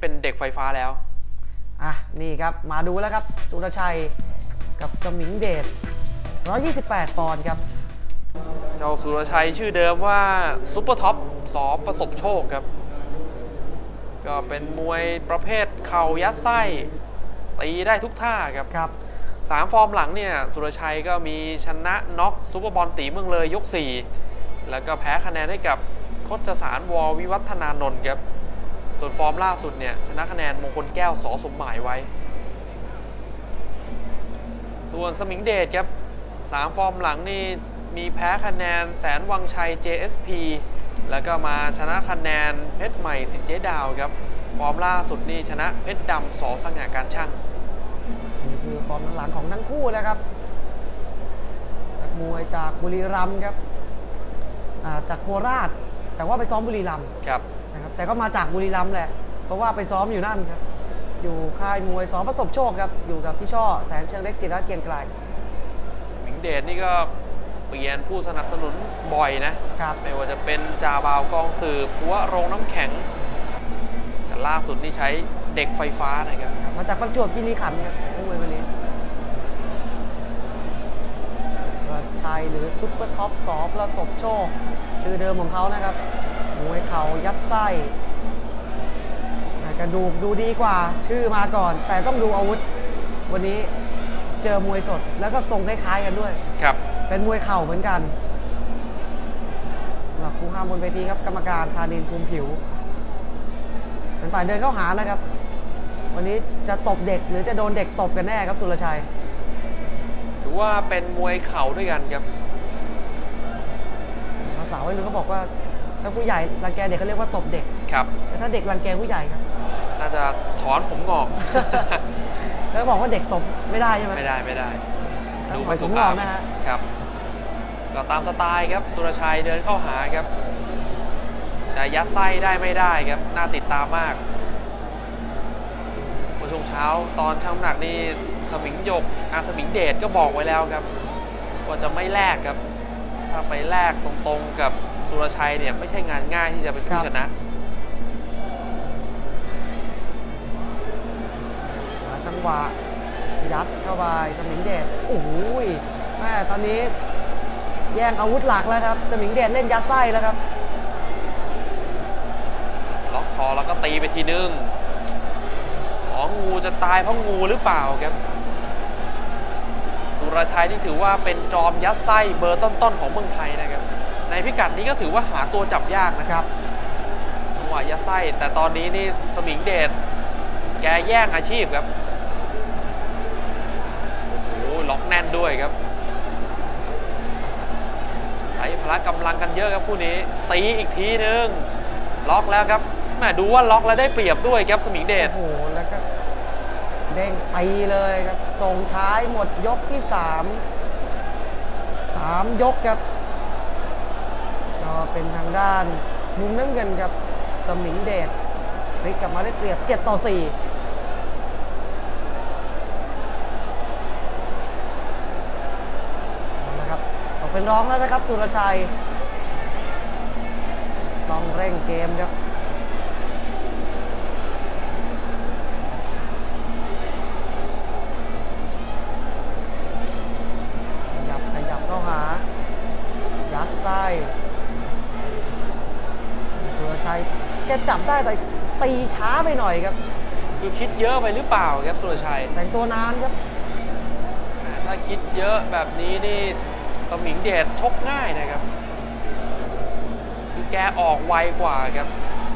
เป็นเด็กไฟฟ้าแล้วนี่ครับมาดูแล้วครับสุรชัยกับสมิงเดช128 ปอนด์ครับเจ้าสุรชัยชื่อเดิมว่าซุปเปอร์ท็อปสอประสบโชคครับก็เป็นมวยประเภทเข่ายัดไส้ตีได้ทุกท่าครับ3 ฟอร์มหลังเนี่ยสุรชัยก็มีชนะน็อกซุปเปอร์บอลตีเมืองเลยยก 4แล้วก็แพ้คะแนนให้กับโคชสารววิวัฒนานนท์ครับส่วนฟอร์มล่าสุดเนี่ยชนะคะแนนมงคลแก้วสสมหมายไว้ส่วนสมิงเดชครับ3 ฟอร์มหลังนี่มีแพ้คะแนนแสนวังชัย JSP แล้วก็มาชนะคะแนนเพชรใหม่สิทธิ์เจ๊ดาวครับฟอร์มล่าสุดนี่ชนะเพชรดำสสง่าการช่างนี่คือฟอร์มหลังของทั้งคู่แล้วครับนักมวยจากบุรีรัมย์ครับจากโคราชแต่ว่าไปซ้อมบุรีรัมย์นะครับแต่ก็มาจากบุรีรัมย์แหละเพราะว่าไปซ้อมอยู่นั่นครับอยู่ค่ายมวยสประสบโชคครับอยู่กับพี่ช่อแสนเชิงเล็กจิรเกียงไกรสมิงเดชนี่ก็เปลี่ยนผู้สนับสนุนบ่อยนะไม่ว่าจะเป็นจ่าบ่าวกองสืบหัวโรงน้ำแข็งแต่ล่าสุดนี่ใช้เด็กไฟฟ้านะครับมาจากประจวบคีรีขันธ์ครับมวยคนนี้ชัยหรือซุปเปอร์ท็อปสประสบโชคชื่อเดิมของเขานะครับมวยเข่ายัดไส้กระดูกดูดีกว่าชื่อมาก่อนแต่ต้องดูอาวุธวันนี้เจอมวยสดแล้วก็ทรงคล้ายๆกันด้วยเป็นมวยเข่าเหมือนกันหลักคู่ห้ามบนเวทีครับกรรมการธานินทร์ภูมิผิวเป็นฝ่ายเดินเข้าหานะครับวันนี้จะตบเด็กหรือจะโดนเด็กตบกันแน่ครับสุรชัยถือว่าเป็นมวยเข่าด้วยกันครับภาษาวัยรุ่นเขาบอกว่าถ้าผู้ใหญ่รังแกเด็กเขาเรียกว่าตบเด็กแต่ถ้าเด็กรังแกผู้ใหญ่ครับน่าจะถอนผมงอกแล้วบอกว่าเด็กตบไม่ได้ใช่ไหมไม่ได้ดูไม่สุภาพนะฮะครับก็ตามสไตล์ครับสุรชัยเดินเข้าหาครับจะยัดไส้ได้ไม่ได้ครับน่าติดตามมากเมื่อช่วงเช้าตอนชั่งน้ำหนักนี่สมิงเดชก็บอกไว้แล้วครับว่าจะไม่แลกครับถ้าไปแลกตรงๆกับสุรชัยเนี่ยไม่ใช่งานง่ายที่จะเป็นผู้ชนะจังหวะยัดเข้าไปสมิงเดชโอ้โหแม่ตอนนี้แย่งอาวุธหลักแล้วครับสมิงเดชเล่นยัดไส้แล้วครับล็อกคอแล้วก็ตีไปทีนึงงูจะตายเพราะงูหรือเปล่าครับสุรชัยนี่ถือว่าเป็นจอมยัดไส้เบอร์ต้นๆของเมืองไทยนะครับในพิกัดนี้ก็ถือว่าหาตัวจับยากนะครับจังหวะยัดไส้แต่ตอนนี้นี่สมิงเดชแกแย่งอาชีพครับโอ้โหล็อกแน่นด้วยครับใช้พละกำลังกันเยอะครับคู่นี้ตีอีกทีนึงล็อกแล้วครับแม่ดูว่าล็อกแล้วได้เปรียบด้วยครับสมิงเดชโอ้โหแล้วก็เด้งตีเลยครับส่งท้ายหมดยกที่3ยกครับก็เป็นทางด้านมุมน้ำเงินครับสมิงเดชพลิกกลับมาได้เปรียบ7-4นะครับตกเป็นรองแล้วนะครับสุรชัยต้องเร่งเกมครับขยับเข้าหายัดไส้สุรชัยแกจับได้แต่ตีช้าไปหน่อยครับคือคิดเยอะไปหรือเปล่าครับสุรชัยแต่งตัวนานครับถ้าคิดเยอะแบบนี้นี่สมิงเดชชกง่ายนะครับคือแกออกไวกว่าครับ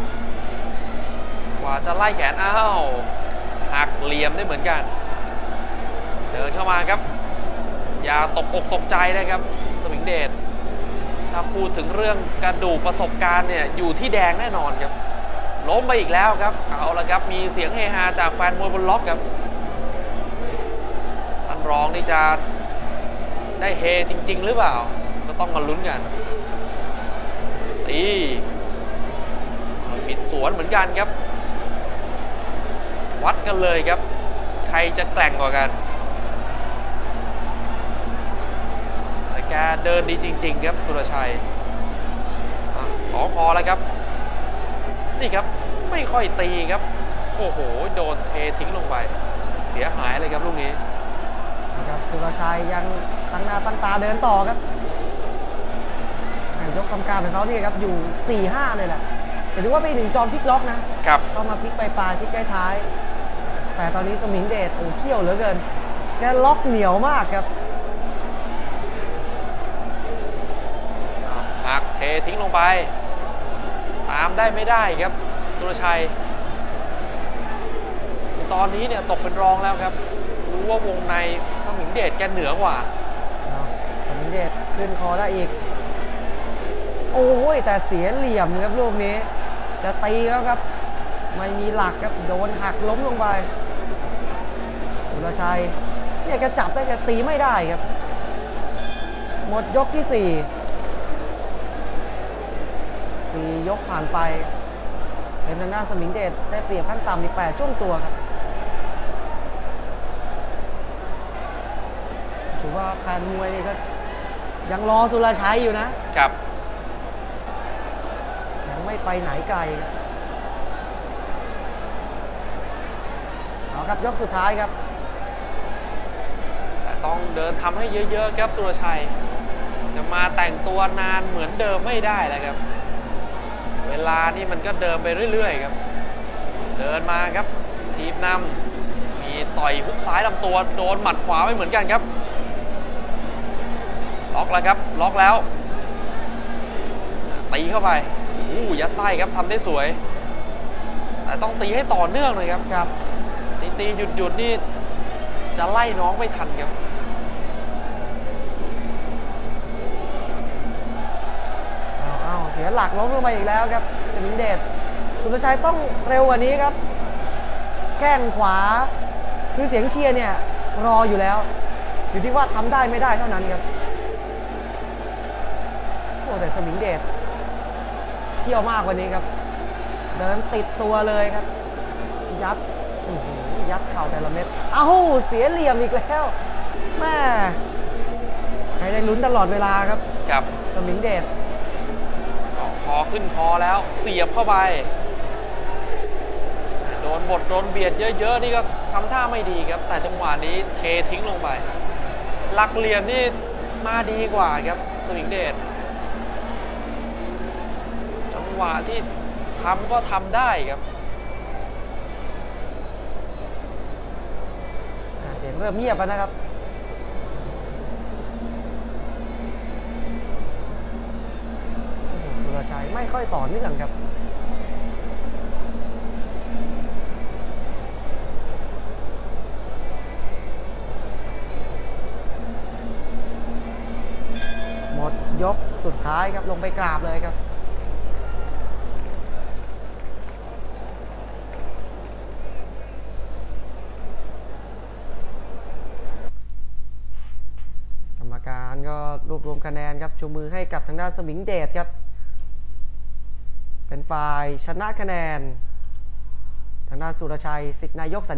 กว่าจะไล่แขนหักเหลี่ยมได้เหมือนกันเดินเข้ามาครับอย่าตกอกตกใจนะครับสมิงเดชถ้าพูดถึงเรื่องกระดูกประสบการณ์เนี่ยอยู่ที่แดงแน่นอนครับล้มไปอีกแล้วครับเอาละครับมีเสียงเฮฮาจากแฟนมวยบนล็อกครับท่านรองนี่จะได้เฮจริงๆหรือเปล่าก็ต้องมาลุ้นกันตีปิดสวนเหมือนกันครับวัดกันเลยครับใครจะแกร่งกว่ากันแต่แกเดินดีจริงๆครับสุรชัยขอแล้วครับนี่ครับไม่ค่อยตีครับโอ้โหโดนเททิ้งลงไปเสียหายเลยครับลูกนี้นะครับสุรชัยยังตั้งหน้าตั้งตาเดินต่อครับยกทำการของเขาเนี่ยครับอยู่ 4-5 เลยแหละแต่ดูว่าเป็นหนึ่งจอมพลิกล็อกนะครับเข้ามาพลิกปลายพลิกท้ายแต่ตอนนี้สมิงเดชโอ้เขี้ยวเหลือเกินแกล็อกเหนียวมากครับหักเททิ้งลงไปตามได้ไม่ได้ครับสุรชัยตอนนี้เนี่ยตกเป็นรองแล้วครับรู้ว่าวงในสมิงเดชแกเหนือกว่าสมิงเดชขึ้นคอได้อีกโอ้ยแต่เสียเหลี่ยมครับลูกนี้จะตีแล้วครับไม่มีหลักครับโดนหักล้มลงไปสุรชัยเนี่ยแกจับได้แกตีไม่ได้ครับหมดยกที่4ยกผ่านไปเป็นทางด้านสมิงเดชได้เปรียบขั้นต่ำใน8ช่วงตัวครับถือว่าแฟนมวยนี่ก็ยังรอสุรชัยอยู่นะครับยังไม่ไปไหนไกลเอาครับยกสุดท้ายครับแต่ต้องเดินทำให้เยอะๆครับสุรชัยจะมาแต่งตัวนานเหมือนเดิมไม่ได้แล้วครับเวลานี่มันก็เดินไปเรื่อยๆครับเดินมาครับทีบนำมีต่อยฮุกซ้ายลำตัวโดนหมัดขวาไปเหมือนกันครับล็อกแล้วครับล็อกแล้วตีเข้าไปยัดไส้ครับทำได้สวยแต่ต้องตีให้ต่อเนื่องเลยครับครับตีหยุดนี่จะไล่น้องไม่ทันครับเสียหลักล้มลงไปอีกแล้วครับสมิงเดชสุรชัยต้องเร็วกว่านี้ครับแข้งขวาคือเสียงเชียร์เนี่ยรออยู่แล้วอยู่ที่ว่าทำได้ไม่ได้เท่านั้นครับโอ้แต่สมิงเดชเที่ยวมากกว่านี้ครับเดินติดตัวเลยครับยัดเข่าแต่ละเม็ดเสียเหลี่ยมอีกแล้วแม่ให้ได้ลุ้นตลอดเวลาครับกับสมิงเดชคอขึ้นคอแล้วเสียบเข้าไปโดนเบียดเยอะๆนี่ก็ทำท่าไม่ดีครับแต่จังหวะนี้เททิ้งลงไปหลักเหลี่ยมนี่มาดีกว่าครับสมิงเดชจังหวะที่ทำก็ทำได้ครับเสียงเริ่มเงียบแล้วนะครับสุรชัยไม่ค่อยต่อเนื่องครับหมดยกสุดท้ายครับลงไปกราบเลยครับกรรมการก็รวบรวมคะแนนครับชูมือให้กับทางด้านสมิงเดชครับเป็นฝ่ายชนะคะแนนทางด้านสุรชัยสิทธินายก